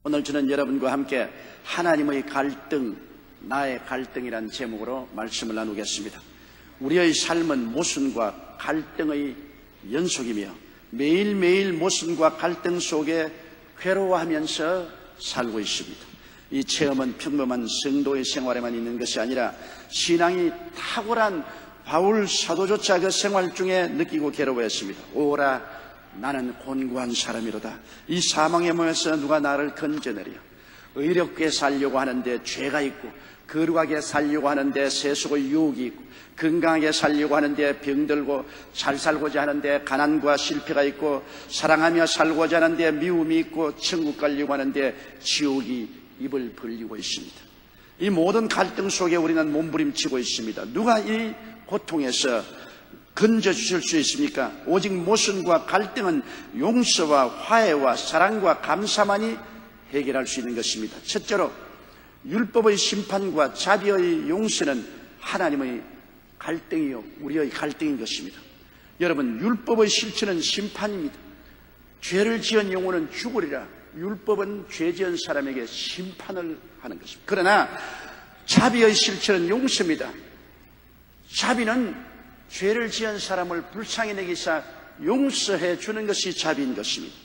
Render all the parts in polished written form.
오늘 저는 여러분과 함께 하나님의 갈등, 나의 갈등이란 제목으로 말씀을 나누겠습니다. 우리의 삶은 모순과 갈등의 연속이며 매일매일 모순과 갈등 속에 괴로워하면서 살고 있습니다. 이 체험은 평범한 성도의 생활에만 있는 것이 아니라 신앙이 탁월한 바울 사도조차 그 생활 중에 느끼고 괴로워했습니다. 오라 나는 곤고한 사람이로다. 이 사망의 몸에서 누가 나를 건져내려. 의롭게 살려고 하는데 죄가 있고, 거룩하게 살려고 하는데 세속의 유혹이 있고, 건강하게 살려고 하는데 병들고, 잘 살고자 하는데 가난과 실패가 있고, 사랑하며 살고자 하는데 미움이 있고, 천국 가려고 하는데 지옥이 입을 벌리고 있습니다. 이 모든 갈등 속에 우리는 몸부림치고 있습니다. 누가 이 고통에서 건져주실 수 있습니까? 오직 모순과 갈등은 용서와 화해와 사랑과 감사만이 해결할 수 있는 것입니다. 첫째로 율법의 심판과 자비의 용서는 하나님의 갈등이요 우리의 갈등인 것입니다. 여러분, 율법의 실체는 심판입니다. 죄를 지은 영혼은 죽으리라. 율법은 죄 지은 사람에게 심판을 하는 것입니다. 그러나 자비의 실체는 용서입니다. 자비는 죄를 지은 사람을 불쌍히 여기사 용서해 주는 것이 자비인 것입니다.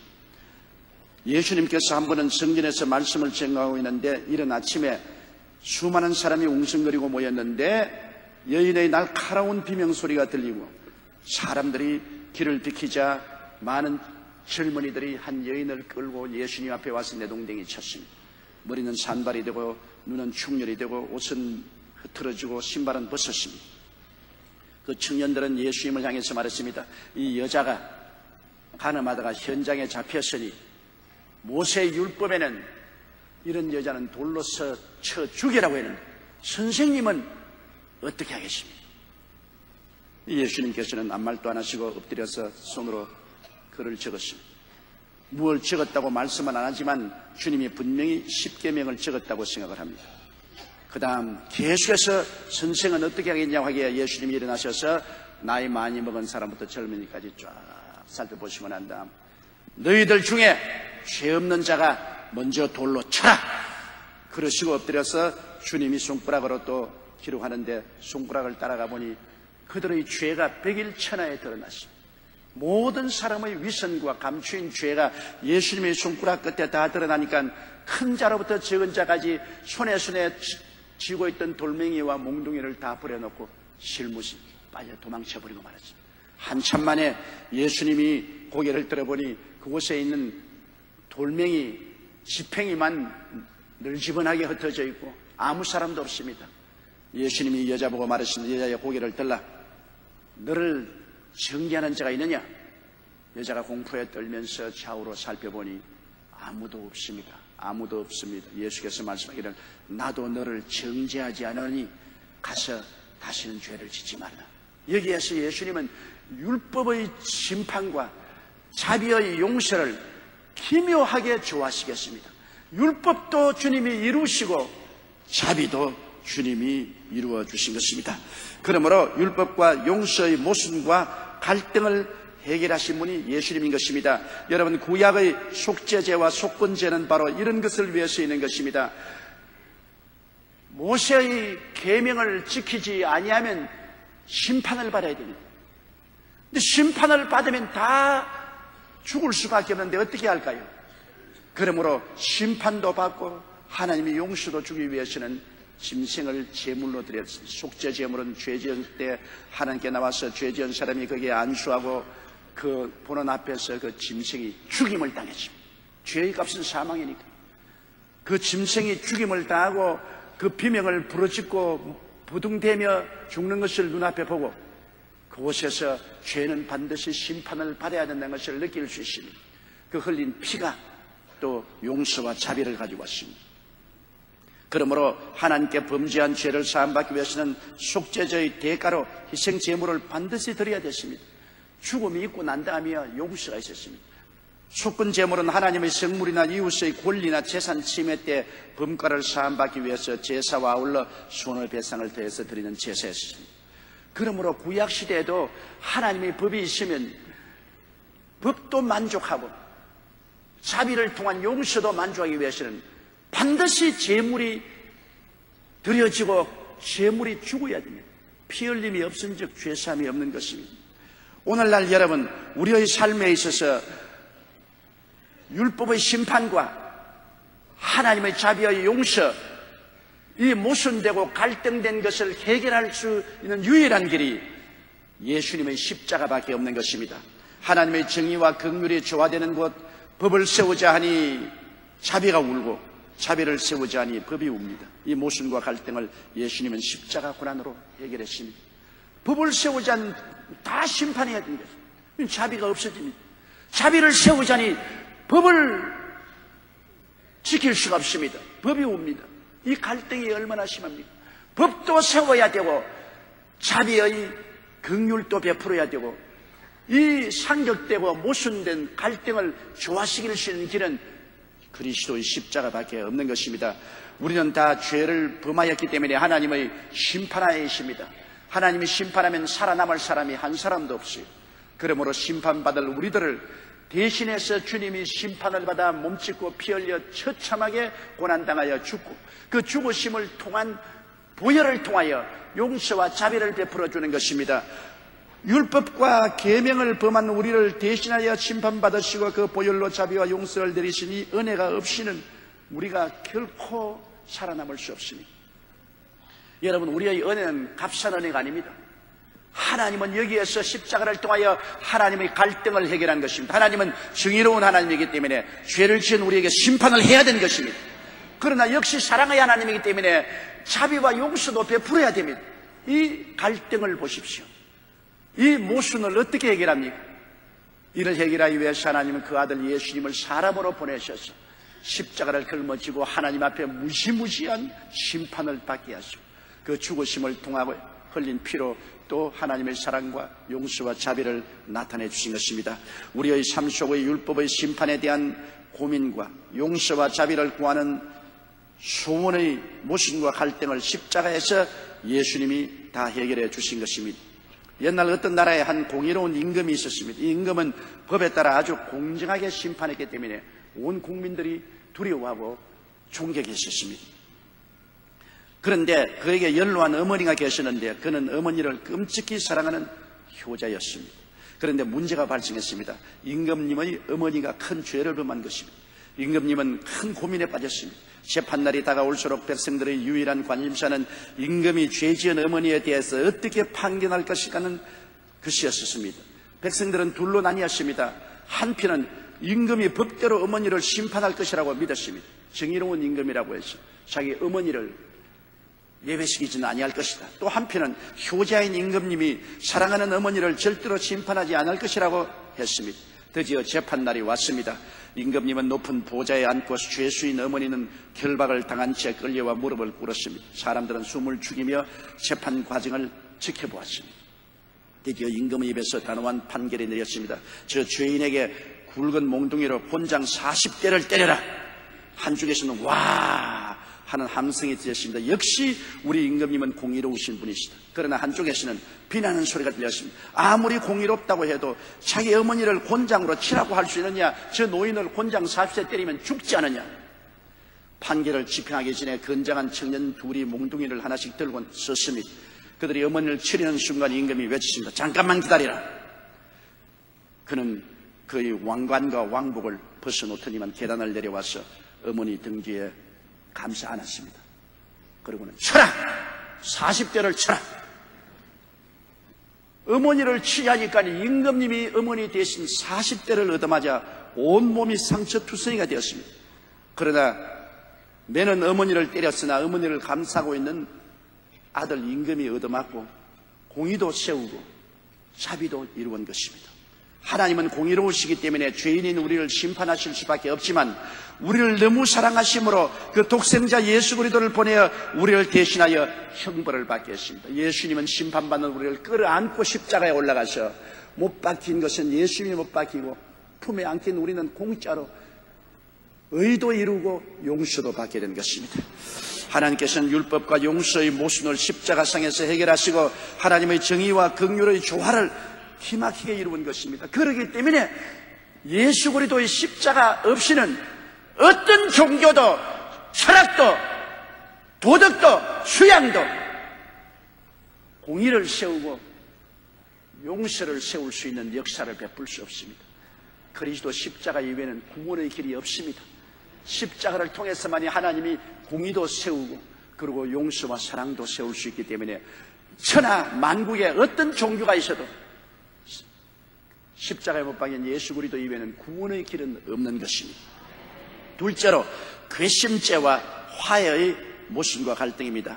예수님께서 한 번은 성전에서 말씀을 전하고 있는데 이른 아침에 수많은 사람이 웅성거리고 모였는데 여인의 날카로운 비명소리가 들리고 사람들이 길을 비키자 많은 젊은이들이 한 여인을 끌고 예수님 앞에 와서 내동댕이 쳤습니다. 머리는 산발이 되고 눈은 충혈이 되고 옷은 흐트러지고 신발은 벗었습니다. 그 청년들은 예수님을 향해서 말했습니다. 이 여자가 가늠하다가 현장에 잡혔으니 모세 율법에는 이런 여자는 돌로서 쳐 죽이라고 했는데 선생님은 어떻게 하겠습니까? 예수님께서는 아무 말도 안 하시고 엎드려서 손으로 글을 적었습니다. 무엇을 적었다고 말씀은 안 하지만 주님이 분명히 십계명을 적었다고 생각을 합니다. 그 다음 계속해서 선생은 어떻게 하겠냐고 하기에 예수님이 일어나셔서 나이 많이 먹은 사람부터 젊은이까지 쫙 살펴보시고 난 다음 너희들 중에 죄 없는 자가 먼저 돌로 쳐라 그러시고 엎드려서 주님이 손가락으로 또 기록하는데 손가락을 따라가 보니 그들의 죄가 백일천하에 드러났습니다. 모든 사람의 위선과 감추인 죄가 예수님의 손가락 끝에 다 드러나니까 큰 자로부터 적은 자까지 손에 쥐고 있던 돌멩이와 몽둥이를 다 버려놓고 실무시 빠져 도망쳐버리고 말았습니다. 한참 만에 예수님이 고개를 들어보니 그곳에 있는 돌멩이 지팽이만 늘지번하게 흩어져 있고 아무 사람도 없습니다. 예수님이 여자 보고 말하시는 여자의 고개를 들라 너를 정죄하는 자가 있느냐? 여자가 공포에 떨면서 좌우로 살펴보니 아무도 없습니다. 아무도 없습니다. 예수께서 말씀하기를 나도 너를 정죄하지 않으니 가서 다시는 죄를 짓지 말라. 여기에서 예수님은 율법의 심판과 자비의 용서를 기묘하게 좋아하시겠습니다. 율법도 주님이 이루시고 자비도 주님이 이루어 주신 것입니다. 그러므로 율법과 용서의 모순과 갈등을 해결하신 분이 예수님인 것입니다. 여러분, 구약의 속죄제와 속건제는 바로 이런 것을 위해서 있는 것입니다. 모세의 계명을 지키지 아니하면 심판을 받아야 됩니다. 근데 심판을 받으면 다 죽을 수밖에 없는데 어떻게 할까요? 그러므로 심판도 받고 하나님의 용서도 주기 위해서는 짐승을 제물로 드렸습니다. 속죄 제물은 죄 지은 때 하나님께 나와서 죄 지은 사람이 거기에 안수하고 그 보는 앞에서 그 짐승이 죽임을 당했습니다. 죄의 값은 사망이니까. 그 짐승이 죽임을 당하고 그 비명을 부르짖고 부둥대며 죽는 것을 눈앞에 보고 그곳에서 죄는 반드시 심판을 받아야 된다는 것을 느낄 수 있습니다. 그 흘린 피가 또 용서와 자비를 가지고 왔습니다. 그러므로 하나님께 범죄한 죄를 사함받기 위해서는 속죄제의 대가로 희생 제물을 반드시 드려야 됐습니다. 죽음이 있고 난 다음에야 용서가 있었습니다. 속건 제물은 하나님의 성물이나 이웃의 권리나 재산 침해 때 범과를 사함받기 위해서 제사와 아울러 손해배상을 더해서 드리는 제사였습니다. 그러므로 구약시대에도 하나님의 법이 있으면 법도 만족하고 자비를 통한 용서도 만족하기 위해서는 반드시 제물이 드려지고 제물이 죽어야 됩니다. 피 흘림이 없은 즉 죄사함이 없는 것입니다. 오늘날 여러분, 우리의 삶에 있어서 율법의 심판과 하나님의 자비와 용서, 이 모순되고 갈등된 것을 해결할 수 있는 유일한 길이 예수님의 십자가밖에 없는 것입니다. 하나님의 정의와 긍휼이 조화되는 곳, 법을 세우자 하니 자비가 울고 자비를 세우자 하니 법이 웁니다. 이 모순과 갈등을 예수님은 십자가 고난으로 해결했습니다. 법을 세우자니 다 심판해야 됩니다. 자비가 없어집니다. 자비를 세우자니 법을 지킬 수가 없습니다. 법이 옵니다. 이 갈등이 얼마나 심합니까? 법도 세워야 되고 자비의 긍휼도 베풀어야 되고 이 상격되고 모순된 갈등을 조화시킬 수 있는 길은 그리스도의 십자가밖에 없는 것입니다. 우리는 다 죄를 범하였기 때문에 하나님의 심판하에 있습니다. 하나님이 심판하면 살아남을 사람이 한 사람도 없어요. 그러므로 심판받을 우리들을 대신해서 주님이 심판을 받아 몸짓고 피 흘려 처참하게 고난당하여 죽고 그 죽으심을 통한 보혈을 통하여 용서와 자비를 베풀어 주는 것입니다. 율법과 계명을 범한 우리를 대신하여 심판받으시고 그 보혈로 자비와 용서를 내리시니 은혜가 없이는 우리가 결코 살아남을 수 없습니다. 여러분, 우리의 은혜는 값싼 은혜가 아닙니다. 하나님은 여기에서 십자가를 통하여 하나님의 갈등을 해결한 것입니다. 하나님은 정의로운 하나님이기 때문에 죄를 지은 우리에게 심판을 해야 되는 것입니다. 그러나 역시 사랑의 하나님이기 때문에 자비와 용서도 베풀어야 됩니다. 이 갈등을 보십시오. 이 모순을 어떻게 해결합니까? 이를 해결하기 위해서 하나님은 그 아들 예수님을 사람으로 보내셔서 십자가를 걸머지고 하나님 앞에 무시무시한 심판을 받게 하시고 그 죽으심을 통하고 흘린 피로 또 하나님의 사랑과 용서와 자비를 나타내 주신 것입니다. 우리의 삶 속의 율법의 심판에 대한 고민과 용서와 자비를 구하는 소원의 모순과 갈등을 십자가에서 예수님이 다 해결해 주신 것입니다. 옛날 어떤 나라에 한 공의로운 임금이 있었습니다. 이 임금은 법에 따라 아주 공정하게 심판했기 때문에 온 국민들이 두려워하고 존경했었습니다. 그런데 그에게 연로한 어머니가 계셨는데 그는 어머니를 끔찍히 사랑하는 효자였습니다. 그런데 문제가 발생했습니다. 임금님의 어머니가 큰 죄를 범한 것입니다. 임금님은 큰 고민에 빠졌습니다. 재판날이 다가올수록 백성들의 유일한 관심사는 임금이 죄지은 어머니에 대해서 어떻게 판결할 것인가는 것이었습니다. 백성들은 둘로 나뉘었습니다. 한편은 임금이 법대로 어머니를 심판할 것이라고 믿었습니다. 정의로운 임금이라고 해서 자기 어머니를 예배시키지는 아니할 것이다. 또 한편은 효자인 임금님이 사랑하는 어머니를 절대로 심판하지 않을 것이라고 했습니다. 드디어 재판날이 왔습니다. 임금님은 높은 보좌에 앉고 죄수인 어머니는 결박을 당한 채 끌려와 무릎을 꿇었습니다. 사람들은 숨을 죽이며 재판 과정을 지켜보았습니다. 드디어 임금의 입에서 단호한 판결이 내렸습니다. 저 죄인에게 굵은 몽둥이로 곤장 40대를 때려라. 한쪽에서는 와 하는 함성이 들렸습니다. 역시 우리 임금님은 공의로우신 분이시다. 그러나 한쪽에서는 비난하는 소리가 들렸습니다. 아무리 공의롭다고 해도 자기 어머니를 곤장으로 치라고 할 수 있느냐? 저 노인을 곤장 40대 때리면 죽지 않느냐? 판결을 집행하기 전에 건장한 청년 둘이 몽둥이를 하나씩 들고 섰습니다. 그들이 어머니를 치려는 순간 임금이 외쳤습니다. 잠깐만 기다리라. 그는 그의 왕관과 왕복을 벗어놓더니만 계단을 내려와서 어머니 등 뒤에 감싸 안았습니다. 그리고는 쳐라! 40대를 쳐라! 어머니를 치자니까 임금님이 어머니 대신 40대를 얻어맞아 온몸이 상처투성이가 되었습니다. 그러나 매는 어머니를 때렸으나 어머니를 감싸고 있는 아들 임금이 얻어맞고 공의도 세우고 자비도 이루은 것입니다. 하나님은 공의로우시기 때문에 죄인인 우리를 심판하실 수밖에 없지만 우리를 너무 사랑하심으로 그 독생자 예수 그리스도를 보내어 우리를 대신하여 형벌을 받게 했습니다. 예수님은 심판받는 우리를 끌어안고 십자가에 올라가서 못 박힌 것은 예수님이 못 박히고 품에 안긴 우리는 공짜로 의도 이루고 용서도 받게 된 것입니다. 하나님께서는 율법과 용서의 모순을 십자가상에서 해결하시고 하나님의 정의와 긍휼의 조화를 기막히게 이루은 것입니다. 그렇기 때문에 예수 그리스도의 십자가 없이는 어떤 종교도 철학도 도덕도 수양도 공의를 세우고 용서를 세울 수 있는 역사를 베풀 수 없습니다. 그리스도 십자가 이외에는 구원의 길이 없습니다. 십자가를 통해서만이 하나님이 공의도 세우고 그리고 용서와 사랑도 세울 수 있기 때문에 천하 만국에 어떤 종교가 있어도 십자가에 못 박인 예수 그리스도 이외에는 구원의 길은 없는 것입니다. 둘째로 괘씸죄와 화해의 모순과 갈등입니다.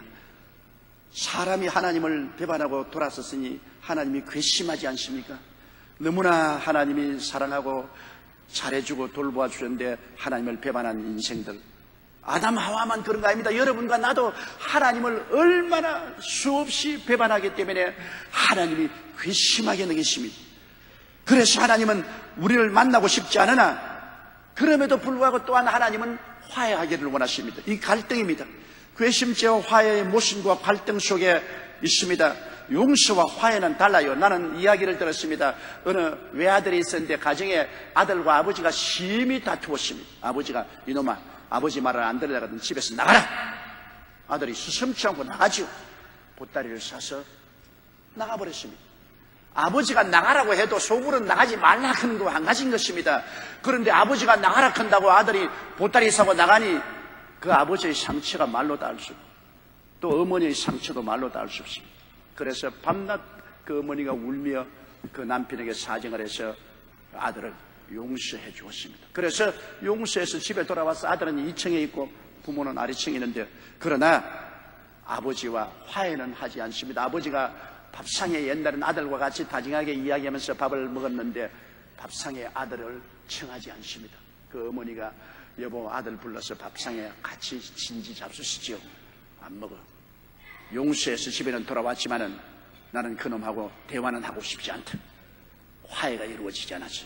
사람이 하나님을 배반하고 돌아섰으니 하나님이 괘씸하지 않습니까? 너무나 하나님이 사랑하고 잘해주고 돌보아 주셨는데 하나님을 배반한 인생들, 아담 하와만 그런 거 아닙니다. 여러분과 나도 하나님을 얼마나 수없이 배반하기 때문에 하나님이 괘씸하게 느끼십니다. 그래서 하나님은 우리를 만나고 싶지 않으나 그럼에도 불구하고 또한 하나님은 화해하기를 원하십니다. 이 갈등입니다. 괘씸죄와 화해의 모순과 갈등 속에 있습니다. 용서와 화해는 달라요. 나는 이야기를 들었습니다. 어느 외아들이 있었는데 가정에 아들과 아버지가 심히 다투었습니다. 아버지가 이놈아 아버지 말을 안 들으려거든 집에서 나가라. 아들이 수সম치 않고 나가죠. 보따리를 싸서 나가버렸습니다. 아버지가 나가라고 해도 속으로 나가지 말라 하는 거 한 가지인 것입니다. 그런데 아버지가 나가라 한다고 아들이 보따리 싸고 나가니 그 아버지의 상처가 말로 다 알 수 없고 또 어머니의 상처도 말로 다 알 수 없습니다. 그래서 밤낮 그 어머니가 울며 그 남편에게 사정을 해서 아들을 용서해 주었습니다. 그래서 용서해서 집에 돌아와서 아들은 2층에 있고 부모는 아래층에 있는데 그러나 아버지와 화해는 하지 않습니다. 아버지가 밥상에 옛날엔 아들과 같이 다정하게 이야기하면서 밥을 먹었는데 밥상에 아들을 청하지 않습니다. 그 어머니가 여보 아들 불러서 밥상에 같이 진지 잡수시지요. 안 먹어. 용서해서 집에는 돌아왔지만은 나는 그놈하고 대화는 하고 싶지 않다. 화해가 이루어지지 않았어.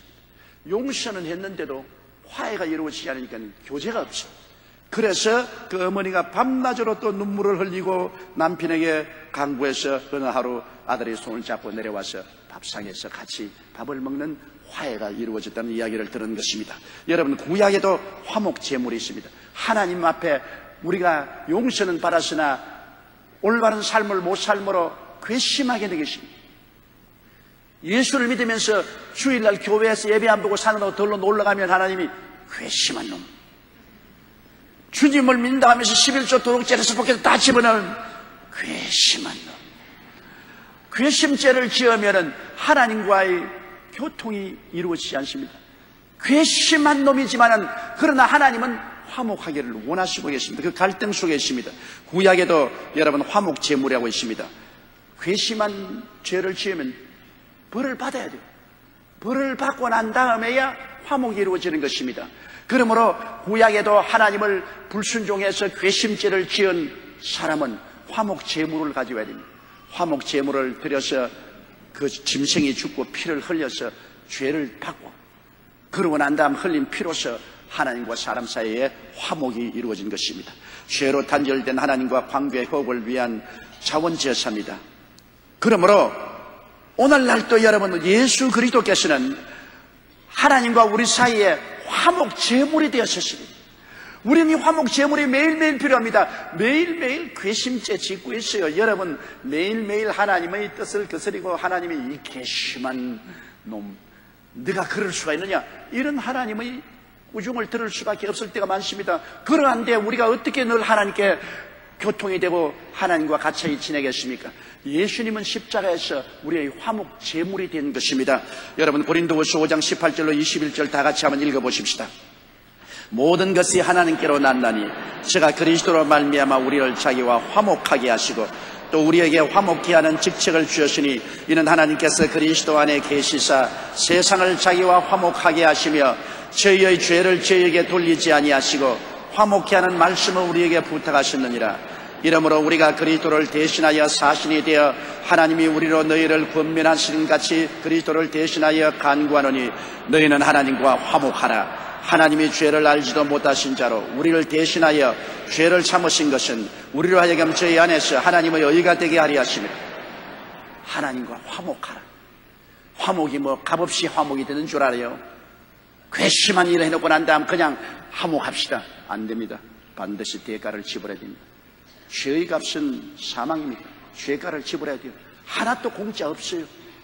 용서는 했는데도 화해가 이루어지지 않으니까 교제가 없어. 그래서 그 어머니가 밤낮으로 또 눈물을 흘리고 남편에게 강구해서 어느 하루 아들이 손을 잡고 내려와서 밥상에서 같이 밥을 먹는 화해가 이루어졌다는 이야기를 들은 것입니다. 여러분 구약에도 화목 제물이 있습니다. 하나님 앞에 우리가 용서는 받았으나 올바른 삶을 못 삶으로 괘씸하게 되겠습니다. 예수를 믿으면서 주일날 교회에서 예배 안 보고 산으로 덜러 놀러가면 하나님이 괘씸한 놈, 주님을 믿는다 하면서 11조 도둑죄에서 벗겨서 다 집어넣은 괘씸한 놈, 괘씸죄를 지으면 하나님과의 교통이 이루어지지 않습니다. 괘씸한 놈이지만은 그러나 하나님은 화목하기를 원하시고 계십니다. 그 갈등 속에 있습니다. 구약에도 여러분 화목 제물이라고 있습니다. 괘씸한 죄를 지으면 벌을 받아야 돼요. 벌을 받고 난 다음에야 화목이 이루어지는 것입니다. 그러므로 구약에도 하나님을 불순종해서 괘씸죄를 지은 사람은 화목 제물을 가져와야 됩니다. 화목 제물을 드려서 그 짐승이 죽고 피를 흘려서 죄를 받고 그러고 난 다음 흘린 피로서 하나님과 사람 사이에 화목이 이루어진 것입니다. 죄로 단절된 하나님과 관계의 회복을 위한 자원제사입니다. 그러므로 오늘날도 여러분 예수 그리스도께서는 하나님과 우리 사이에 화목 제물이 되었습니다. 우리는 이 화목 제물이 매일매일 필요합니다. 매일매일 괘씸죄 짓고 있어요. 여러분 매일매일 하나님의 뜻을 거스리고 하나님이 이 괘씸한 놈 네가 그럴 수가 있느냐 이런 하나님의 우중을 들을 수밖에 없을 때가 많습니다. 그러한데 우리가 어떻게 늘 하나님께 교통이 되고 하나님과 같이 지내겠습니까? 예수님은 십자가에서 우리의 화목 제물이 된 것입니다. 여러분 고린도후서 5장 18절로 21절 다 같이 한번 읽어보십시다. 모든 것이 하나님께로 났나니 저가 그리스도로 말미암아 우리를 자기와 화목하게 하시고 또 우리에게 화목케 하는 직책을 주셨으니 이는 하나님께서 그리스도 안에 계시사 세상을 자기와 화목하게 하시며 저희의 죄를 저희에게 돌리지 아니하시고 화목케 하는 말씀을 우리에게 부탁하셨느니라. 이러므로 우리가 그리스도를 대신하여 사신이 되어 하나님이 우리로 너희를 권면하시는 같이 그리스도를 대신하여 간구하노니 너희는 하나님과 화목하라. 하나님이 죄를 알지도 못하신 자로 우리를 대신하여 죄를 참으신 것은 우리로 하여금 저희 안에서 하나님의 의가 되게 하리 하심이라. 하나님과 화목하라. 화목이 뭐 값없이 화목이 되는 줄 알아요? 괘씸한 일을 해놓고 난 다음 그냥 화목합시다. 안 됩니다. 반드시 대가를 지불해야 됩니다. 죄의 값은 사망입니다. 죄가를 지불해야 돼요. 하나도 공짜 없어요.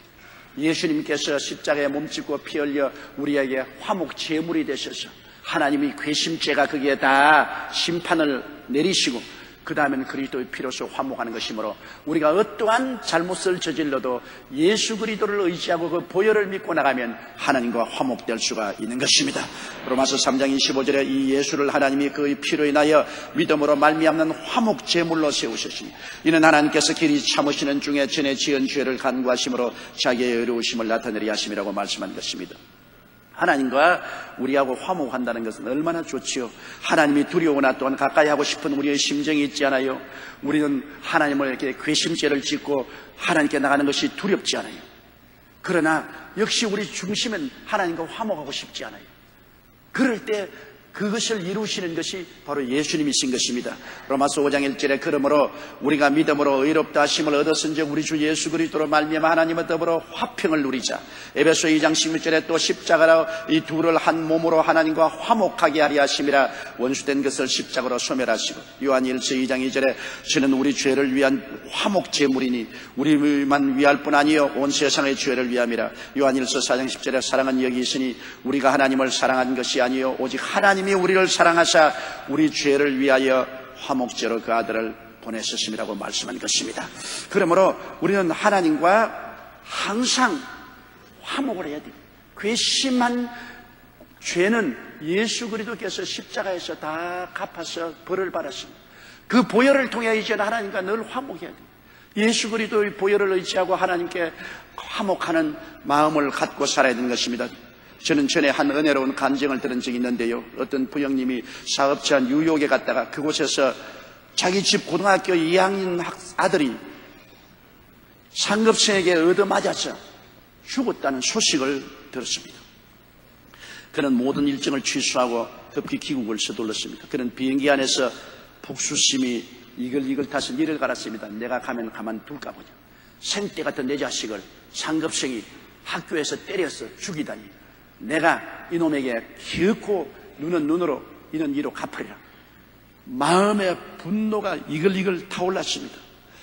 예수님께서 십자가에 몸짓고 피 흘려 우리에게 화목 제물이 되셔서 하나님이 괘씸죄가 거기에 다 심판을 내리시고 그 다음에는 그리스도의 피로서 화목하는 것이므로 우리가 어떠한 잘못을 저질러도 예수 그리스도를 의지하고 그 보혈을 믿고 나가면 하나님과 화목될 수가 있는 것입니다. 로마서 3장 25절에 이 예수를 하나님이 그의 피로 인하여 믿음으로 말미암는 화목 제물로 세우셨으니 이는 하나님께서 길이 참으시는 중에 전에 지은 죄를 간구하심으로 자기의 의로우심을 나타내려 하심이라고 말씀한 것입니다. 하나님과 우리하고 화목한다는 것은 얼마나 좋지요. 하나님이 두려우나 또한 가까이 하고 싶은 우리의 심정이 있지 않아요. 우리는 하나님을 이렇게 괘씸죄를 짓고 하나님께 나가는 것이 두렵지 않아요. 그러나 역시 우리 중심은 하나님과 화목하고 싶지 않아요. 그럴 때 그것을 이루시는 것이 바로 예수님이신 것입니다. 로마서 5장 1절에 그러므로 우리가 믿음으로 의롭다 하심을 얻었은즉 우리 주 예수 그리스도로 말미암아 하나님과 더불어 화평을 누리자. 에베소 2장 16절에 또 십자가로 이 둘을 한 몸으로 하나님과 화목하게 하려 하심이라. 원수된 것을 십자가로 소멸하시고. 요한일서 2장 2절에 저는 우리 죄를 위한 화목 제물이니 우리만 위할 뿐 아니요 온 세상의 죄를 위함이라. 요한일서 4장 10절에 사랑은 여기 있으니 우리가 하나님을 사랑한 것이 아니요 오직 하나님이 우리를 사랑하사 우리 죄를 위하여 화목제로 그 아들을 보내셨음이라고 말씀한 것입니다. 그러므로 우리는 하나님과 항상 화목을 해야 돼요. 괘씸한 죄는 예수 그리스도께서 십자가에서 다 갚아서 벌을 받았습니다. 그 보혈을 통해 이제 하나님과 늘 화목해야 돼요. 예수 그리스도의 보혈을 의지하고 하나님께 화목하는 마음을 갖고 살아야 되는 것입니다. 저는 전에 한 은혜로운 간증을 들은 적이 있는데요. 어떤 부형님이 사업자 뉴욕에 갔다가 그곳에서 자기 집 고등학교 2학년 아들이 상급생에게 얻어맞아서 죽었다는 소식을 들었습니다. 그는 모든 일정을 취소하고 급히 귀국을 서둘렀습니다. 그는 비행기 안에서 복수심이 이글 타서 이를 갈았습니다. 내가 가면 가만둘까 보자. 생때 같은 내 자식을 상급생이 학교에서 때려서 죽이다니. 내가 이놈에게 기어코 눈은 눈으로 이는 이로 갚으리라. 마음의 분노가 이글이글 타올랐습니다.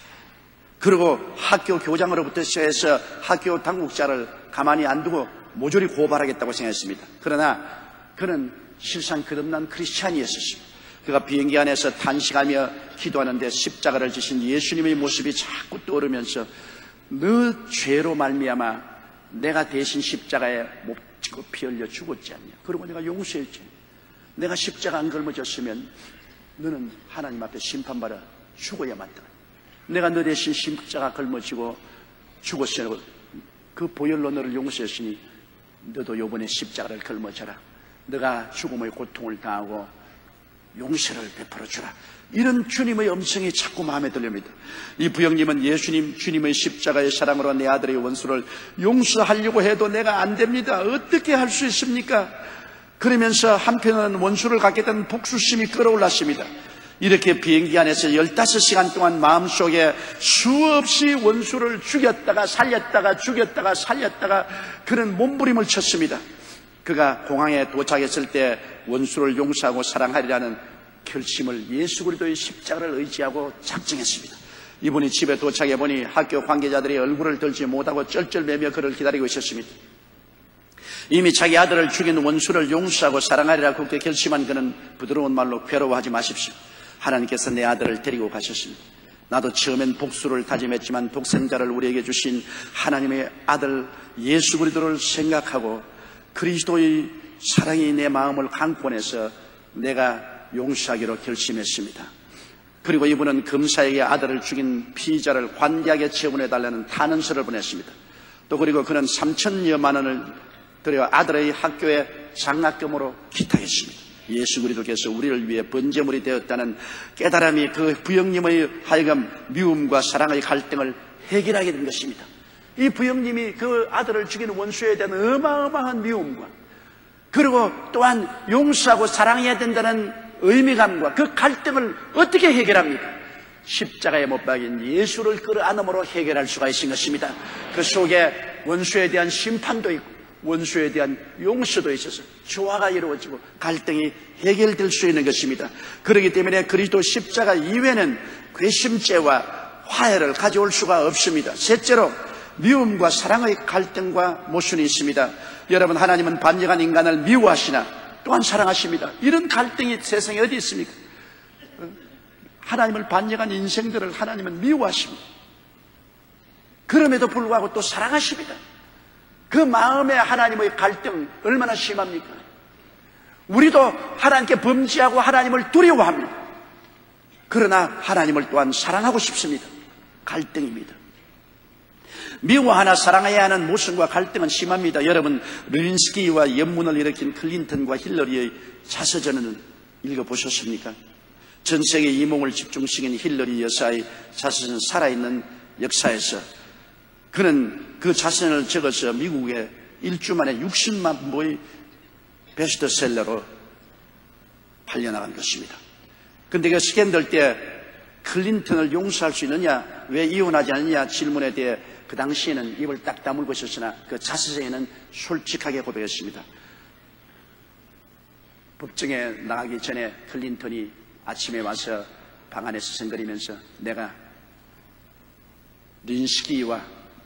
그리고 학교 교장으로부터 시작해서 학교 당국자를 가만히 안 두고 모조리 고발하겠다고 생각했습니다. 그러나 그는 실상 거듭난 크리스찬이었습니다. 그가 비행기 안에서 탄식하며 기도하는데 십자가를 지신 예수님의 모습이 자꾸 떠오르면서 너 죄로 말미암아 내가 대신 십자가에 못 지고 피 흘려 죽었지 않냐. 그리고 내가 용서했지. 내가 십자가 안 걸머졌으면 너는 하나님 앞에 심판받아 죽어야 마땅하다. 내가 너 대신 십자가 걸머지고 죽었으니 그 보혈로 너를 용서했으니 너도 요번에 십자가를 걸머져라. 너가 죽음의 고통을 당하고 용서를 베풀어 주라. 이런 주님의 음성이 자꾸 마음에 들립니다. 이 부형님은 예수님 주님의 십자가의 사랑으로 내 아들의 원수를 용서하려고 해도 내가 안 됩니다. 어떻게 할 수 있습니까? 그러면서 한편은 원수를 갖겠다는 복수심이 끌어올랐습니다. 이렇게 비행기 안에서 15시간 동안 마음속에 수없이 원수를 죽였다가 살렸다가 죽였다가 살렸다가 그런 몸부림을 쳤습니다. 그가 공항에 도착했을 때 원수를 용서하고 사랑하리라는 결심을 예수 그리스도의 십자가를 의지하고 작정했습니다. 이분이 집에 도착해 보니 학교 관계자들이 얼굴을 들지 못하고 쩔쩔매며 그를 기다리고 있었습니다. 이미 자기 아들을 죽인 원수를 용서하고 사랑하리라 그렇게 결심한 그는 부드러운 말로 괴로워하지 마십시오. 하나님께서 내 아들을 데리고 가셨습니다. 나도 처음엔 복수를 다짐했지만 독생자를 우리에게 주신 하나님의 아들 예수 그리스도를 생각하고 그리스도의 사랑이 내 마음을 강권해서 내가 용서하기로 결심했습니다. 그리고 이분은 검사에게 아들을 죽인 피의자를 관대하게 처분해달라는 탄원서를 보냈습니다. 또 그리고 그는 3천여만 원을 들여 아들의 학교에 장학금으로 기탁했습니다. 예수 그리스도께서 우리를 위해 번제물이 되었다는 깨달음이 그 부형님의 하여금 미움과 사랑의 갈등을 해결하게 된 것입니다. 이 부형님이 그 아들을 죽인 원수에 대한 어마어마한 미움과 그리고 또한 용서하고 사랑해야 된다는 의미감과 그 갈등을 어떻게 해결합니까? 십자가에 못 박인 예수를 끌어안음으로 해결할 수가 있는 것입니다. 그 속에 원수에 대한 심판도 있고 원수에 대한 용서도 있어서 조화가 이루어지고 갈등이 해결될 수 있는 것입니다. 그렇기 때문에 그리스도 십자가 이외에는 괘씸죄와 화해를 가져올 수가 없습니다. 셋째로 미움과 사랑의 갈등과 모순이 있습니다. 여러분, 하나님은 반역한 인간을 미워하시나 또한 사랑하십니다. 이런 갈등이 세상에 어디 있습니까? 하나님을 반역한 인생들을 하나님은 미워하십니다. 그럼에도 불구하고 또 사랑하십니다. 그 마음에 하나님의 갈등 얼마나 심합니까? 우리도 하나님께 범죄하고 하나님을 두려워합니다. 그러나 하나님을 또한 사랑하고 싶습니다. 갈등입니다. 미워하나 사랑해야 하는 모순과 갈등은 심합니다. 여러분, 르린스키와 연문을 일으킨 클린턴과 힐러리의 자서전을 읽어보셨습니까? 전 세계 이몽을 집중시킨 힐러리 여사의 자서전 살아있는 역사에서 그는 그 자서전을 적어서 미국에 일주 만에 60만 부의 베스트셀러로 팔려나간 것입니다. 그런데 그 스캔들 때 클린턴을 용서할 수 있느냐, 왜 이혼하지 않느냐 질문에 대해 그 당시에는 입을 딱 다물고 있었으나 그 자서전에는 솔직하게 고백했습니다. 법정에 나가기 전에 클린턴이 아침에 와서 방 안에서 생거리면서 내가 린스키와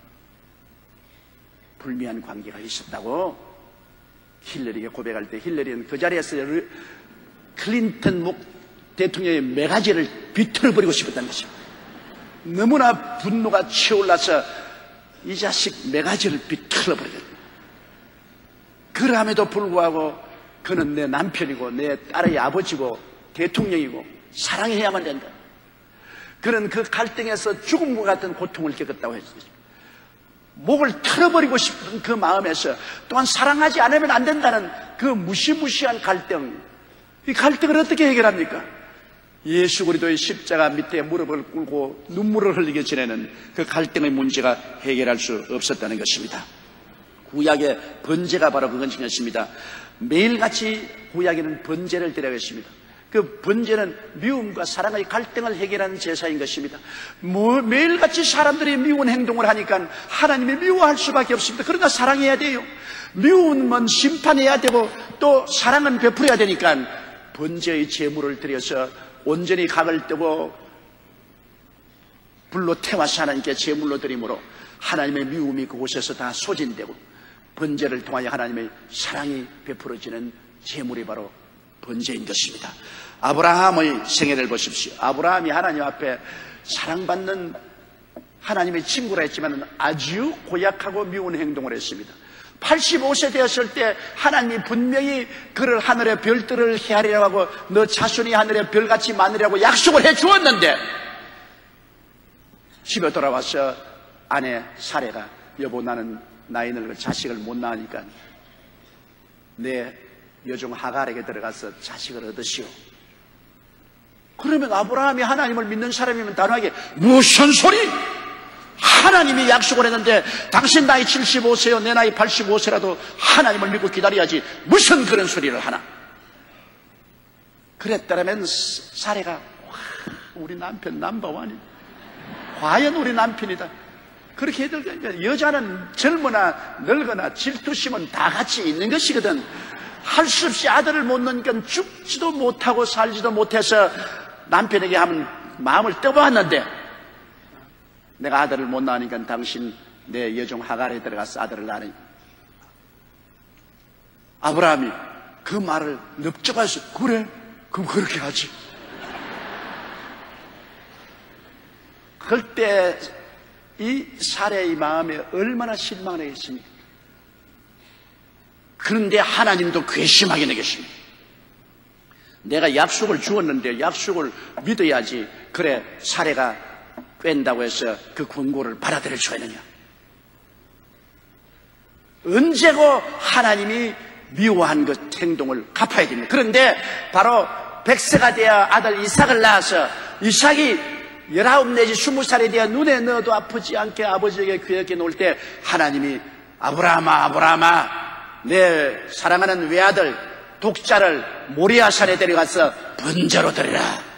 불미한 관계가 있었다고 힐러리에게 고백할 때 힐러리는 그 자리에서 클린턴 대통령의 매가지를 비틀어버리고 싶었다는 것입니다. 너무나 분노가 치올라서 이 자식 매가지를 비틀어버리겠다. 그럼에도 불구하고 그는 내 남편이고 내 딸의 아버지고 대통령이고 사랑해야만 된다. 그는 그 갈등에서 죽음과 같은 고통을 겪었다고 했습니다. 목을 틀어버리고 싶은 그 마음에서 또한 사랑하지 않으면 안 된다는 그 무시무시한 갈등, 이 갈등을 어떻게 해결합니까? 예수 그리스도의 십자가 밑에 무릎을 꿇고 눈물을 흘리기 전에는 그 갈등의 문제가 해결할 수 없었다는 것입니다. 구약의 번제가 바로 그것입니다. 매일같이 구약에는 번제를 드려야 했습니다. 그 번제는 미움과 사랑의 갈등을 해결하는 제사인 것입니다. 매일같이 사람들이 미운 행동을 하니까 하나님이 미워할 수밖에 없습니다. 그러나 사랑해야 돼요. 미움은 심판해야 되고 또 사랑은 베풀어야 되니까 번제의 제물을 드려서 온전히 각을 뜨고 불로 태워서 하나님께 제물로 드림으로 하나님의 미움이 그곳에서 다 소진되고 번제를 통하여 하나님의 사랑이 베풀어지는 제물이 바로 번제인 것입니다. 아브라함의 생애를 보십시오. 아브라함이 하나님 앞에 사랑받는 하나님의 친구라 했지만 아주 고약하고 미운 행동을 했습니다. 85세 되었을 때 하나님이 분명히 그를 하늘의 별들을 헤아리라고 하고 너 자손이 하늘의 별같이 많으라고 약속을 해 주었는데 집에 돌아와서 아내 사레가 여보 나는 나이 늙어 자식을 못 낳으니까 내 여종 하갈에게 들어가서 자식을 얻으시오. 그러면 아브라함이 하나님을 믿는 사람이면 단호하게 무슨 소리? 하나님이 약속을 했는데 당신 나이 75세요 내 나이 85세라도 하나님을 믿고 기다려야지 무슨 그런 소리를 하나? 그랬다면 사례가 우리 남편 넘버원이 과연 우리 남편이다. 그렇게 해도 여자는 젊으나 늙거나 질투심은 다 같이 있는 것이거든. 할 수 없이 아들을 못 낳으니까 죽지도 못하고 살지도 못해서 남편에게 하면 마음을 떠보았는데 내가 아들을 못 낳으니까 당신 내 여종 하갈에 들어가서 아들을 낳으니 아브라함이 그 말을 넙죽해서 그래 그럼 그렇게 하지. 그때 이 사례의 마음에 얼마나 실망을 했습니까? 그런데 하나님도 괘씸하게 내겠습니다. 내가 약속을 주었는데 약속을 믿어야지. 그래 사례가 뺀다고 해서 그 권고를 받아들일 수가 있느냐? 언제고 하나님이 미워한 그 행동을 갚아야 됩니다. 그런데 바로 100세가 되어 아들 이삭을 낳아서 이삭이 19 내지 20살에 되어 눈에 넣어도 아프지 않게 아버지에게 귀엽게 놓을 때 하나님이 아브라함아 아브라함아 내 사랑하는 외아들 독자를 모리아산에 데려가서 번제로 드리라.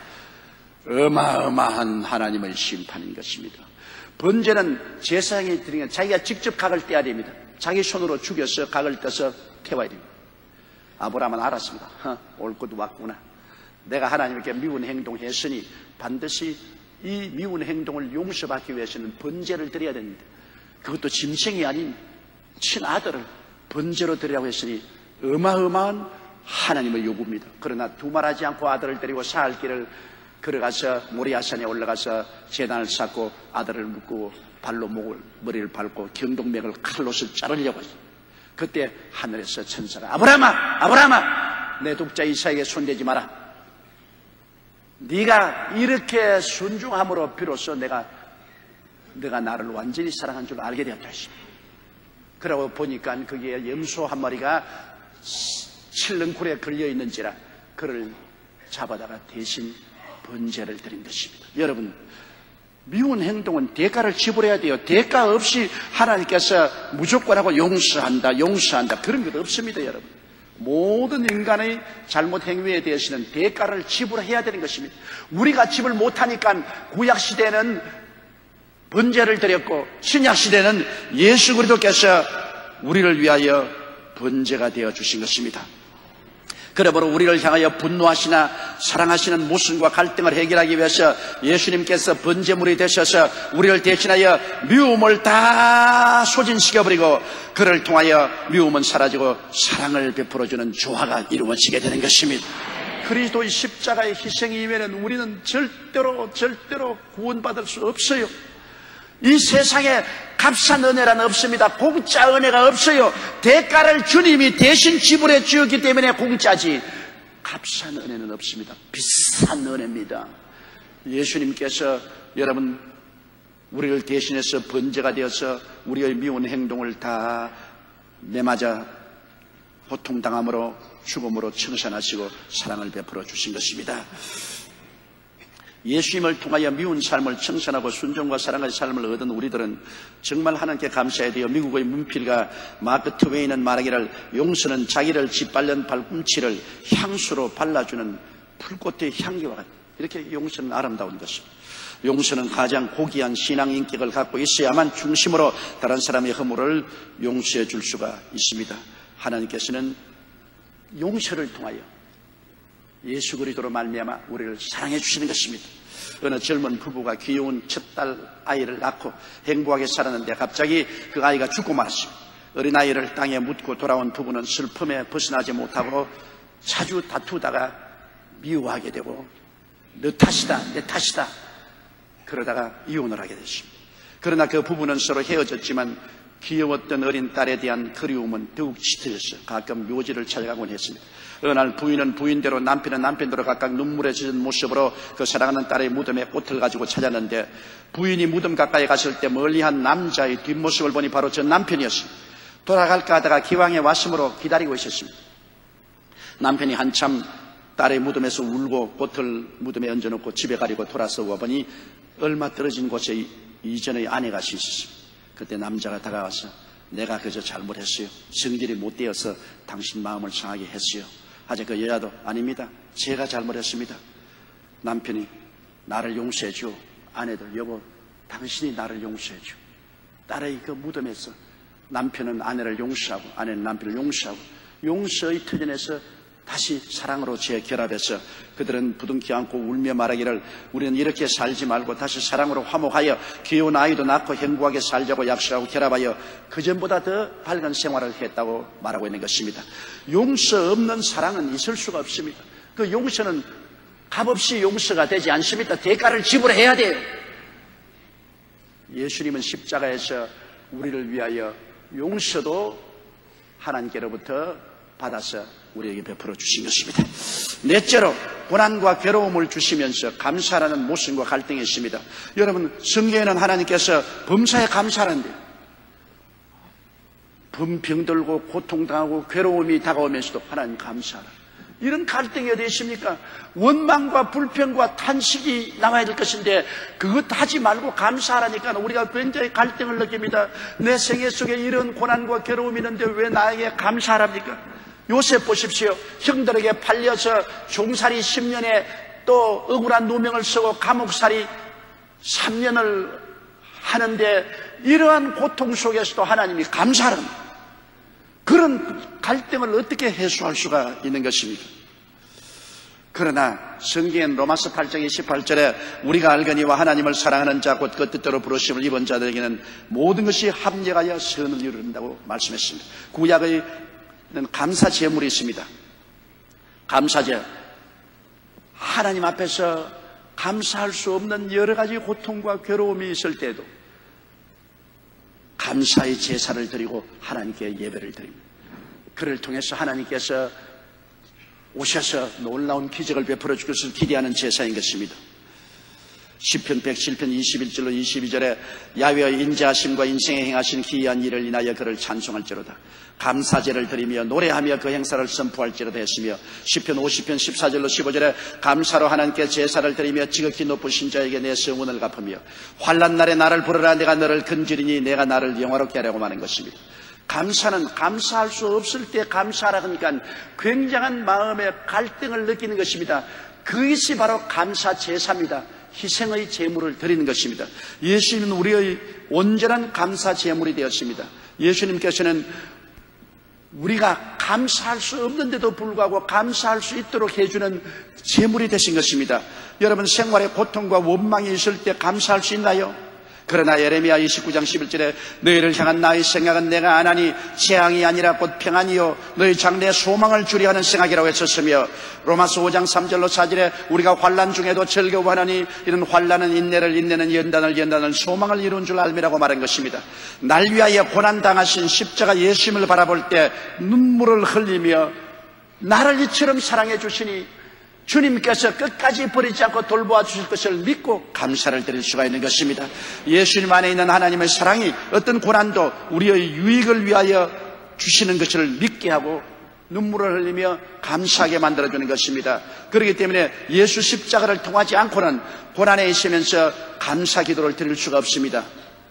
어마어마한 하나님의 심판인 것입니다. 번제는 제사장이 드리는 자기가 직접 각을 떼야 됩니다. 자기 손으로 죽여서 각을 떠서 태워야 됩니다. 아브라함은 알았습니다. 올 것도 왔구나. 내가 하나님께 미운 행동했으니 반드시 이 미운 행동을 용서받기 위해서는 번제를 드려야 됩니다. 그것도 짐승이 아닌 친아들을 번제로 드리라고 했으니 어마어마한 하나님의 요구입니다. 그러나 두말하지 않고 아들을 데리고 사흘 길을 걸어가서 모리아산에 올라가서 제단을 쌓고 아들을 묶고 발로 머리를 밟고 경동맥을 칼로서 자르려고 했어요. 그때 하늘에서 천사가 아브라함아, 아브라함아, 내 독자 이삭에게 손대지 마라. 네가 이렇게 순종함으로 비로소 내가 나를 완전히 사랑한 줄 알게 되었다 했습니다. 그러고 보니까 거기에 염소 한 마리가 칠렁굴에 걸려있는지라 그를 잡아다가 대신 번제를 드린 것입니다. 여러분, 미운 행동은 대가를 지불해야 돼요. 대가 없이 하나님께서 무조건하고 용서한다 그런 것 없습니다. 여러분, 모든 인간의 잘못 행위에 대해서는 대가를 지불해야 되는 것입니다. 우리가 지불 못하니까 구약시대는 번제를 드렸고 신약시대는 예수 그리스도께서 우리를 위하여 번제가 되어 주신 것입니다. 그러므로 우리를 향하여 분노하시나 사랑하시는 모순과 갈등을 해결하기 위해서 예수님께서 번제물이 되셔서 우리를 대신하여 미움을 다 소진시켜버리고 그를 통하여 미움은 사라지고 사랑을 베풀어주는 조화가 이루어지게 되는 것입니다. 그리스도의 십자가의 희생이 이면은 우리는 절대로 구원받을 수 없어요. 이 세상에 값싼 은혜란 없습니다. 공짜 은혜가 없어요. 대가를 주님이 대신 지불해 주었기 때문에 공짜지 값싼 은혜는 없습니다. 비싼 은혜입니다. 예수님께서 여러분 우리를 대신해서 번제가 되어서 우리의 미운 행동을 다 내맞아 고통당함으로 죽음으로 청산하시고 사랑을 베풀어 주신 것입니다. 예수님을 통하여 미운 삶을 청산하고 순종과 사랑의 삶을 얻은 우리들은 정말 하나님께 감사해야 돼요. 미국의 문필가 마크 트웨인은 말하기를 용서는 자기를 짓밟는 발꿈치를 향수로 발라주는 풀꽃의 향기와 같다. 이렇게 용서는 아름다운 것입니다. 용서는 가장 고귀한 신앙 인격을 갖고 있어야만 중심으로 다른 사람의 허물을 용서해 줄 수가 있습니다. 하나님께서는 용서를 통하여 예수 그리스도로 말미암아 우리를 사랑해 주시는 것입니다. 어느 젊은 부부가 귀여운 첫딸 아이를 낳고 행복하게 살았는데 갑자기 그 아이가 죽고 말았습니다. 어린아이를 땅에 묻고 돌아온 부부는 슬픔에 벗어나지 못하고 자주 다투다가 미워하게 되고 너 탓이다 내 탓이다 그러다가 이혼을 하게 됐습니다. 그러나 그 부부는 서로 헤어졌지만 귀여웠던 어린 딸에 대한 그리움은 더욱 짙어졌어요. 가끔 묘지를 찾아가곤 했습니다. 어느 날 부인은 부인대로 남편은 남편대로 각각 눈물에 젖은 모습으로 그 사랑하는 딸의 무덤에 꽃을 가지고 찾았는데 부인이 무덤 가까이 갔을 때 멀리한 남자의 뒷모습을 보니 바로 저 남편이었습니다. 돌아갈까 하다가 기왕에 왔으므로 기다리고 있었습니다. 남편이 한참 딸의 무덤에서 울고 꽃을 무덤에 얹어놓고 집에 가려고 돌아서고 보니 얼마 떨어진 곳에 이전의 아내가 서 있었습니다. 그때 남자가 다가와서 내가 그저 잘못했어요. 성질이 못 되어서 당신 마음을 상하게 했어요. 하자 그 여자도 아닙니다. 제가 잘못했습니다. 남편이 나를 용서해줘. 아내들 여보 당신이 나를 용서해줘. 딸의 그 무덤에서 남편은 아내를 용서하고 아내는 남편을 용서하고 용서의 터전에서 다시 사랑으로 재결합해서 그들은 부둥켜 안고 울며 말하기를 우리는 이렇게 살지 말고 다시 사랑으로 화목하여 귀여운 아이도 낳고 행복하게 살자고 약속하고 결합하여 그전보다 더 밝은 생활을 했다고 말하고 있는 것입니다. 용서 없는 사랑은 있을 수가 없습니다. 그 용서는 값없이 용서가 되지 않습니다. 대가를 지불해야 돼요. 예수님은 십자가에서 우리를 위하여 용서도 하나님께로부터 받아서 우리에게 베풀어 주신 것입니다. 넷째로 고난과 괴로움을 주시면서 감사라는 모순과 갈등이 있습니다. 여러분 성경에는 하나님께서 범사에 감사하는데 병들고 고통당하고 괴로움이 다가오면서도 하나님 감사하라. 이런 갈등이 어디 있습니까? 원망과 불평과 탄식이 나와야 될 것인데 그것 하지 말고 감사하라니까 우리가 굉장히 갈등을 느낍니다. 내 생애 속에 이런 고난과 괴로움이 있는데 왜 나에게 감사하랍니까? 요셉 보십시오. 형들에게 팔려서 종살이 10년에 또 억울한 누명을 쓰고 감옥살이 3년을 하는데 이러한 고통 속에서도 하나님이 감사합니다. 그런 갈등을 어떻게 해소할 수가 있는 것입니까? 그러나 성경엔 로마서 8장 28절에 우리가 알거니와 하나님을 사랑하는 자 곧 그 뜻대로 부르심을 입은 자들에게는 모든 것이 합력하여 선을 이룬다고 말씀했습니다. 구약의 감사 제물이 있습니다. 감사제. 하나님 앞에서 감사할 수 없는 여러 가지 고통과 괴로움이 있을 때도 감사의 제사를 드리고 하나님께 예배를 드립니다. 그를 통해서 하나님께서 오셔서 놀라운 기적을 베풀어 줄 것을 기대하는 제사인 것입니다. 시편 107편 21절로 22절에 야훼의 인자하심과 인생에 행하신 기이한 일을 인하여 그를 찬송할지로다. 감사제를 드리며 노래하며 그 행사를 선포할지로다 했으며 시편 50편 14절로 15절에 감사로 하나님께 제사를 드리며 지극히 높으신 자에게 내 성원을 갚으며 환난 날에 나를 부르라 내가 너를 건지리니 내가 나를 영화롭게 하려고 하는 것입니다. 감사는 감사할 수 없을 때 감사하라 하니까 굉장한 마음의 갈등을 느끼는 것입니다. 그것이 바로 감사 제사입니다. 희생의 제물을 드리는 것입니다. 예수님은 우리의 온전한 감사 제물이 되었습니다. 예수님께서는 우리가 감사할 수 없는데도 불구하고 감사할 수 있도록 해주는 제물이 되신 것입니다. 여러분 생활에 고통과 원망이 있을 때 감사할 수 있나요? 그러나 예레미야 29장 11절에 너희를 향한 나의 생각은 내가 안 하니 재앙이 아니라 곧 평안이요 너희 장래에 소망을 주려 하는 생각이라고 했었으며 로마서 5장 3절로 4절에 우리가 환난 중에도 즐거워하니 이런 환난은 인내를 인내는 연단을 소망을 이룬 줄 알미라고 말한 것입니다. 날 위하여 고난당하신 십자가 예수님을 바라볼 때 눈물을 흘리며 나를 이처럼 사랑해 주시니 주님께서 끝까지 버리지 않고 돌보아 주실 것을 믿고 감사를 드릴 수가 있는 것입니다. 예수님 안에 있는 하나님의 사랑이 어떤 고난도 우리의 유익을 위하여 주시는 것을 믿게 하고 눈물을 흘리며 감사하게 만들어주는 것입니다. 그렇기 때문에 예수 십자가를 통하지 않고는 고난에 있으면서 감사 기도를 드릴 수가 없습니다.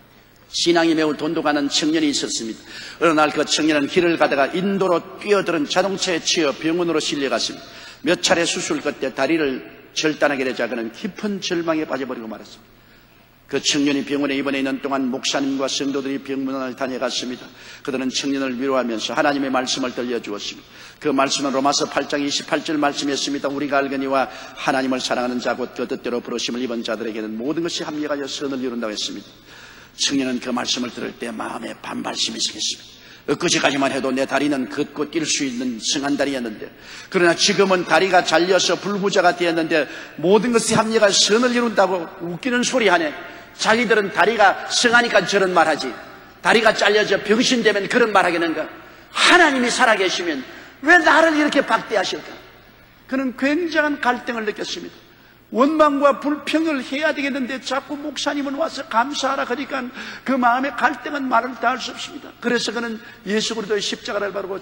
신앙이 매우 돈독하는 청년이 있었습니다. 어느 날 그 청년은 길을 가다가 인도로 뛰어드는 자동차에 치여 병원으로 실려갔습니다. 몇 차례 수술 끝에 다리를 절단하게 되자 그는 깊은 절망에 빠져버리고 말았습니다. 그 청년이 병원에 입원해 있는 동안 목사님과 성도들이 병문안을 다녀갔습니다. 그들은 청년을 위로하면서 하나님의 말씀을 들려주었습니다. 그 말씀은 로마서 8장 28절 말씀이었습니다. 우리가 알거니와 하나님을 사랑하는 자 곧 그 뜻대로 부르심을 입은 자들에게는 모든 것이 합력하여 선을 이룬다고 했습니다. 청년은 그 말씀을 들을 때 마음에 반발심이 생겼습니다. 엊그제까지만 해도 내 다리는 걷고 뛸 수 있는 성한 다리였는데 그러나 지금은 다리가 잘려서 불구자가 되었는데 모든 것이 합리가 선을 이룬다고 웃기는 소리 하네. 자기들은 다리가 성하니까 저런 말하지 다리가 잘려져 병신되면 그런 말하겠는가. 하나님이 살아계시면 왜 나를 이렇게 박대하실까. 그는 굉장한 갈등을 느꼈습니다. 원망과 불평을 해야 되겠는데 자꾸 목사님은 와서 감사하라 그러니까 그 마음의 갈등은 말을 다 할 수 없습니다. 그래서 그는 예수 그리스도의 십자가를 바르고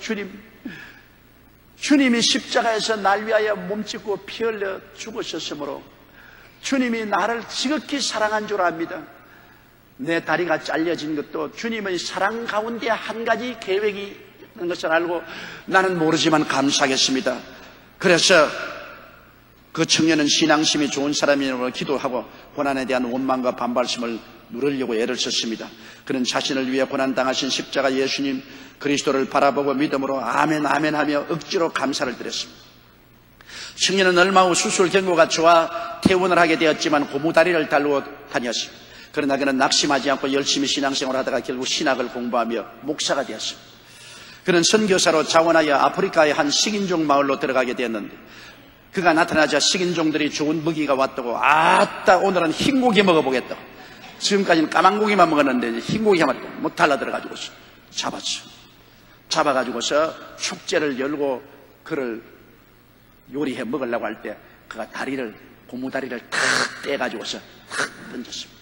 주님이 십자가에서 날 위하여 몸짓고 피 흘려 죽으셨으므로 주님이 나를 지극히 사랑한 줄 압니다. 내 다리가 잘려진 것도 주님의 사랑 가운데 한 가지 계획이 있는 것을 알고 나는 모르지만 감사하겠습니다. 그래서 그 청년은 신앙심이 좋은 사람이라고 기도하고 고난에 대한 원망과 반발심을 누르려고 애를 썼습니다. 그는 자신을 위해 고난당하신 십자가 예수님 그리스도를 바라보고 믿음으로 아멘 아멘 하며 억지로 감사를 드렸습니다. 청년은 얼마 후 수술 경과가 좋아 퇴원을 하게 되었지만 고무다리를 달고 다녔습니다. 그러나 그는 낙심하지 않고 열심히 신앙생활을 하다가 결국 신학을 공부하며 목사가 되었습니다. 그는 선교사로 자원하여 아프리카의 한 식인종 마을로 들어가게 되었는데 그가 나타나자 식인종들이 좋은 먹이가 왔다고 아따 오늘은 흰고기 먹어보겠다. 지금까지는 까만 고기만 먹었는데 흰고기 하면 못 달라들어가지고 잡았어. 잡아가지고서 축제를 열고 그를 요리해 먹으려고 할 때 그가 고무다리를 탁 떼가지고서 탁 던졌습니다.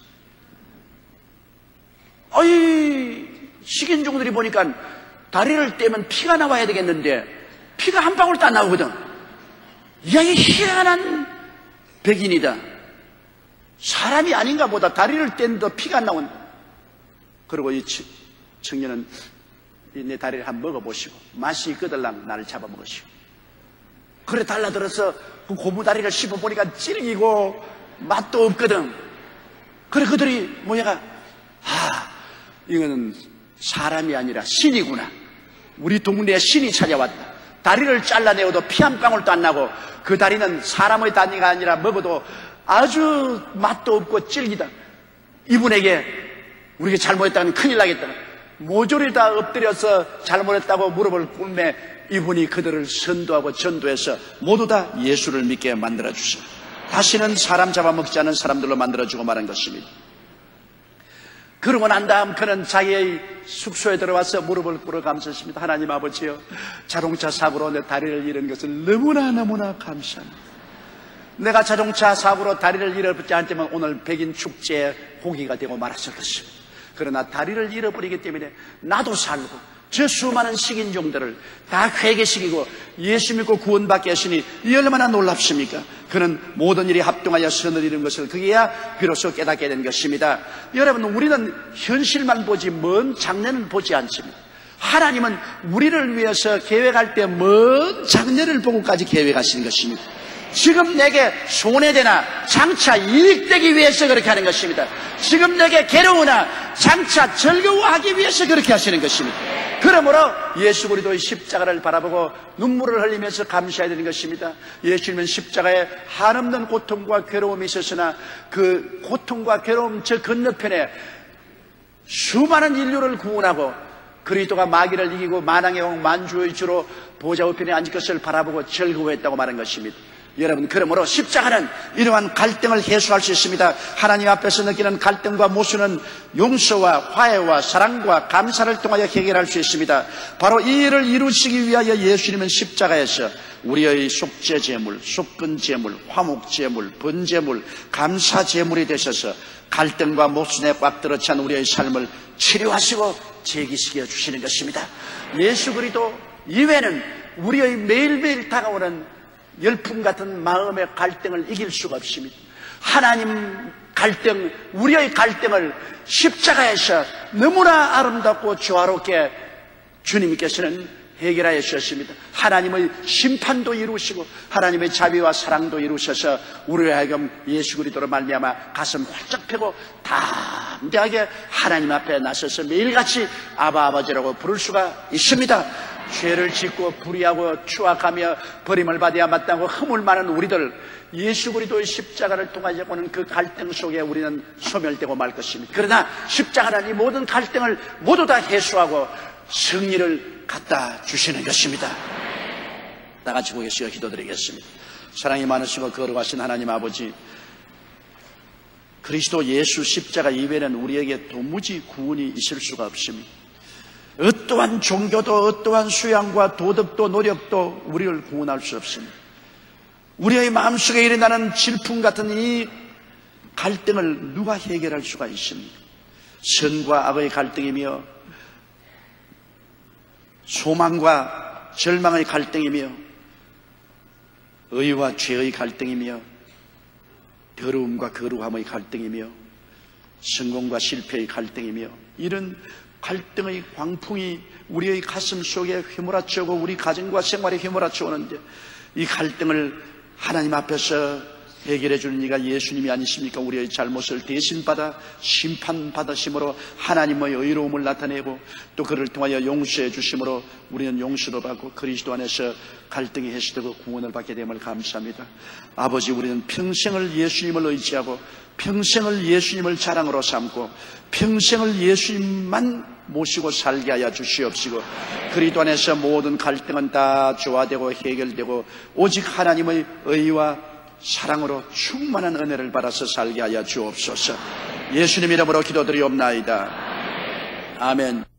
어이 식인종들이 보니까 다리를 떼면 피가 나와야 되겠는데 피가 한 방울도 안 나오거든. 야, 이 희한한 백인이다. 사람이 아닌가 보다. 다리를 뗀데 피가 안 나온다. 그리고 이 청년은 내 다리를 한번 먹어보시고 맛이 있거들랑 나를 잡아먹으시고 그래 달라들어서 그 고무다리를 씹어보니까 찌르기고 맛도 없거든. 그래 그들이 뭐냐가 이거는 사람이 아니라 신이구나. 우리 동네에 신이 찾아왔다. 다리를 잘라내어도 피 한 방울도 안 나고 그 다리는 사람의 다리가 아니라 먹어도 아주 맛도 없고 질기다. 이분에게 우리가 잘못했다면 큰일 나겠다. 모조리 다 엎드려서 잘못했다고 무릎을 꿇매 이분이 그들을 선도하고 전도해서 모두 다 예수를 믿게 만들어주셔. 다시는 사람 잡아먹지 않은 사람들로 만들어주고 말한 것입니다. 그러고 난 다음 그는 자기의 숙소에 들어와서 무릎을 꿇어 감사했습니다. 하나님 아버지여, 자동차 사고로 내 다리를 잃은 것을 너무나 감사합니다. 내가 자동차 사고로 다리를 잃어버리지 않았다면 오늘 백인 축제의 고기가 되고 말았을 것입니다. 그러나 다리를 잃어버리기 때문에 나도 살고 저 수많은 식인종들을 다 회개시키고 예수 믿고 구원받게 하시니 이 얼마나 놀랍습니까? 그는 모든 일이 합동하여 선을 이룬 것을 그게야 비로소 깨닫게 된 것입니다. 여러분, 우리는 현실만 보지 먼 장래는 보지 않습니다. 하나님은 우리를 위해서 계획할 때 먼 장래를 보고까지 계획하시는 것입니다. 지금 내게 손해되나 장차 이익되기 위해서 그렇게 하는 것입니다. 지금 내게 괴로우나 장차 즐거워하기 위해서 그렇게 하시는 것입니다. 그러므로 예수 그리스도의 십자가를 바라보고 눈물을 흘리면서 감사해야 되는 것입니다. 예수님은 십자가에 한없는 고통과 괴로움이 있었으나 그 고통과 괴로움 저 건너편에 수많은 인류를 구원하고 그리스도가 마귀를 이기고 만왕의 왕 만주의 주로 보좌 우편에 앉을 것을 바라보고 즐거워했다고 말한 것입니다. 여러분, 그러므로 십자가는 이러한 갈등을 해소할 수 있습니다. 하나님 앞에서 느끼는 갈등과 모순은 용서와 화해와 사랑과 감사를 통하여 해결할 수 있습니다. 바로 이 일을 이루시기 위하여 예수님은 십자가에서 우리의 속죄제물, 속근제물, 화목제물, 번제물, 감사제물이 되셔서 갈등과 모순에 꽉 들어찬 우리의 삶을 치료하시고 재기시켜 주시는 것입니다. 예수 그리스도 이외에는 우리의 매일매일 다가오는 열풍 같은 마음의 갈등을 이길 수가 없습니다. 하나님 갈등, 우리의 갈등을 십자가에서 너무나 아름답고 조화롭게 주님께서는 해결하여 주셨습니다. 하나님의 심판도 이루시고 하나님의 자비와 사랑도 이루셔서 우리의 하여금 예수 그리스도로 말미암아 가슴 활짝 펴고 담대하게 하나님 앞에 나서서 매일같이 아바 아버지라고 부를 수가 있습니다. 죄를 짓고 불의하고 추악하며 버림을 받아야 마땅하고 허물 많은 우리들, 예수 그리스도의 십자가를 통하여 오는 그 갈등 속에 우리는 소멸되고 말 것입니다. 그러나 십자가는 이 모든 갈등을 모두 다 해소하고 승리를 갖다 주시는 것입니다. 다 같이 고개시어 기도드리겠습니다. 사랑이 많으시고 거룩하신 하나님 아버지, 그리스도 예수 십자가 이외에는 우리에게 도무지 구원이 있을 수가 없습니다. 어떠한 종교도 어떠한 수양과 도덕도 노력도 우리를 구원할 수 없습니다. 우리의 마음속에 일어나는 질풍 같은 이 갈등을 누가 해결할 수가 있습니까? 선과 악의 갈등이며 소망과 절망의 갈등이며 의와 죄의 갈등이며 더러움과 거룩함의 갈등이며 성공과 실패의 갈등이며 이런 갈등의 광풍이 우리의 가슴 속에 휘몰아치고 우리 가정과 생활에 휘몰아쳐 오는데 이 갈등을 하나님 앞에서 해결해 주는 이가 예수님이 아니십니까? 우리의 잘못을 대신받아 심판받으심으로 하나님의 의로움을 나타내고 또 그를 통하여 용서해 주심으로 우리는 용서도 받고 그리스도 안에서 갈등이 해소되고 구원을 받게 됨을 감사합니다. 아버지, 우리는 평생을 예수님을 의지하고 평생을 예수님을 자랑으로 삼고 평생을 예수님만 모시고 살게 하여 주시옵시고 그리스도 안에서 모든 갈등은 다 조화되고 해결되고 오직 하나님의 의와 사랑으로 충만한 은혜를 받아서 살게 하여 주옵소서. 예수님 이름으로 기도드리옵나이다. 아멘.